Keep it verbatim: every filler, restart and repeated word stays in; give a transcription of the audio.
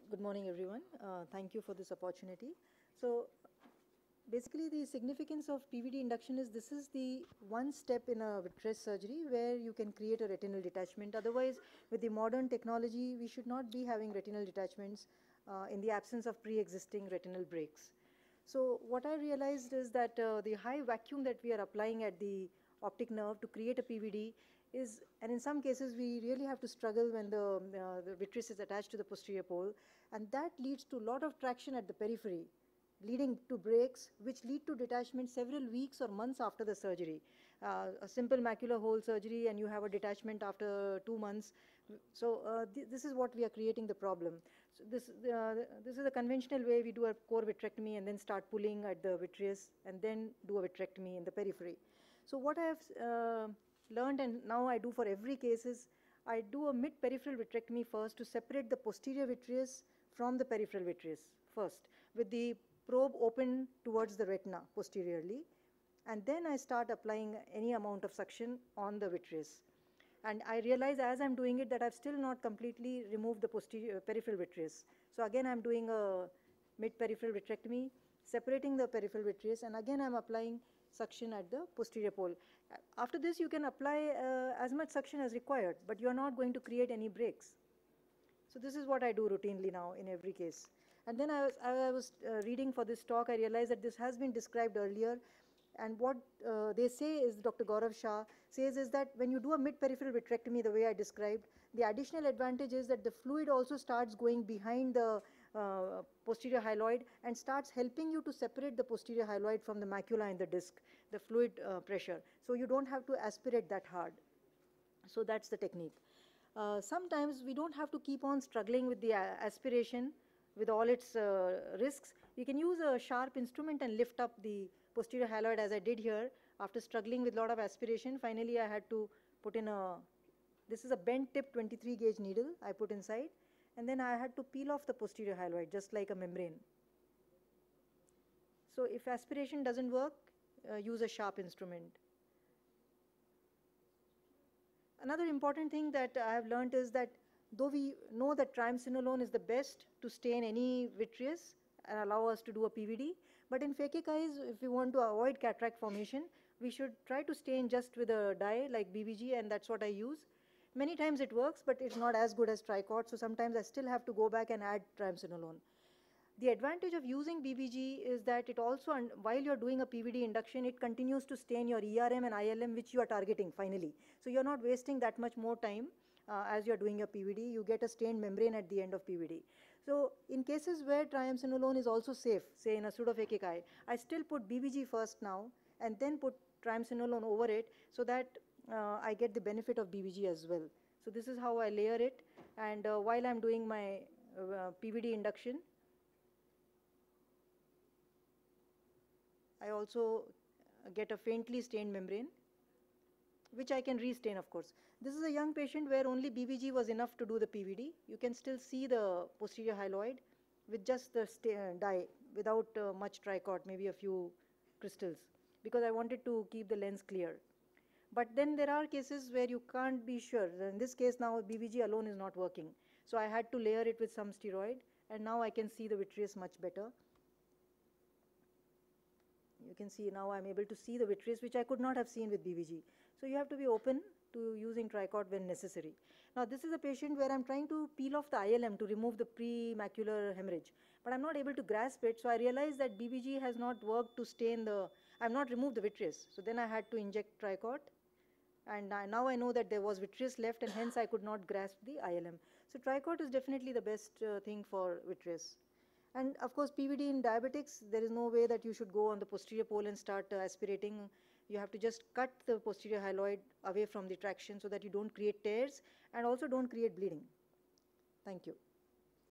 Good morning, everyone. Uh, thank you for this opportunity. So, basically, the significance of P V D induction is this is the one step in a vitreous surgery where you can create a retinal detachment. Otherwise, with the modern technology, we should not be having retinal detachments uh, in the absence of pre-existing retinal breaks. So, what I realized is that uh, the high vacuum that we are applying at the optic nerve to create a P V D is, and in some cases we really have to struggle when the, uh, the vitreous is attached to the posterior pole, and that leads to a lot of traction at the periphery, leading to breaks which lead to detachment several weeks or months after the surgery. Uh, a simple macular hole surgery and you have a detachment after two months. So uh, th this is what we are creating the problem. So this, uh, this is a conventional way we do a core vitrectomy and then start pulling at the vitreous and then do a vitrectomy in the periphery. So what I have uh, learned, and now I do for every case, is I do a mid-peripheral vitrectomy first to separate the posterior vitreous from the peripheral vitreous first, with the probe open towards the retina posteriorly, and then I start applying any amount of suction on the vitreous. And I realize as I'm doing it that I've still not completely removed the posterior peripheral vitreous. So again I'm doing a mid-peripheral vitrectomy, separating the peripheral vitreous, and again I'm applying suction at the posterior pole. After this you can apply uh, as much suction as required, but you are not going to create any breaks. So this is what I do routinely now in every case. And then I was, I was uh, reading for this talk, I realized that this has been described earlier. And what uh, they say is, Doctor Gaurav Shah says is that when you do a mid-peripheral vitrectomy the way I described, the additional advantage is that the fluid also starts going behind the uh, posterior hyaloid and starts helping you to separate the posterior hyaloid from the macula and the disc, the fluid uh, pressure. So you don't have to aspirate that hard. So that's the technique. Uh, sometimes we don't have to keep on struggling with the uh, aspiration with all its uh, risks. You can use a sharp instrument and lift up the posterior hyaloid as I did here. After struggling with a lot of aspiration, finally I had to put in a, this is a bent tip twenty-three gauge needle I put inside, and then I had to peel off the posterior hyaloid just like a membrane. So if aspiration doesn't work, uh, use a sharp instrument. Another important thing that I have learned is that though we know that triamcinolone is the best to stain any vitreous and allow us to do a P V D, but in phakic eyes, if we want to avoid cataract formation, we should try to stain just with a dye like B V G, and that's what I use. Many times it works, but it's not as good as Tricort, so sometimes I still have to go back and add triamcinolone. The advantage of using B B G is that it also, while you're doing a P V D induction, it continues to stain your E R M and I L M, which you are targeting finally. So you're not wasting that much more time uh, as you're doing your P V D. You get a stained membrane at the end of P V D. So in cases where triamcinolone is also safe, say in a pseudophakic eye, I still put B B G first now and then put triamcinolone over it so that uh, I get the benefit of B B G as well. So this is how I layer it, and uh, while I'm doing my uh, P V D induction, I also get a faintly stained membrane, which I can restain, of course. This is a young patient where only B B G was enough to do the P V D. You can still see the posterior hyaloid with just the dye, without uh, much tricort, maybe a few crystals, because I wanted to keep the lens clear. But then there are cases where you can't be sure. In this case now, B B G alone is not working. So I had to layer it with some steroid, and now I can see the vitreous much better. You can see now I'm able to see the vitreous, which I could not have seen with B V G. So you have to be open to using Tricort when necessary. Now this is a patient where I'm trying to peel off the I L M to remove the pre-macular hemorrhage, but I'm not able to grasp it. So I realized that B V G has not worked to stain the, I've not removed the vitreous. So then I had to inject Tricort, and I, now I know that there was vitreous left, and hence I could not grasp the I L M. So Tricort is definitely the best uh, thing for vitreous. And of course, P V D in diabetics, there is no way that you should go on the posterior pole and start uh, aspirating. You have to just cut the posterior hyaloid away from the traction so that you don't create tears and also don't create bleeding. Thank you.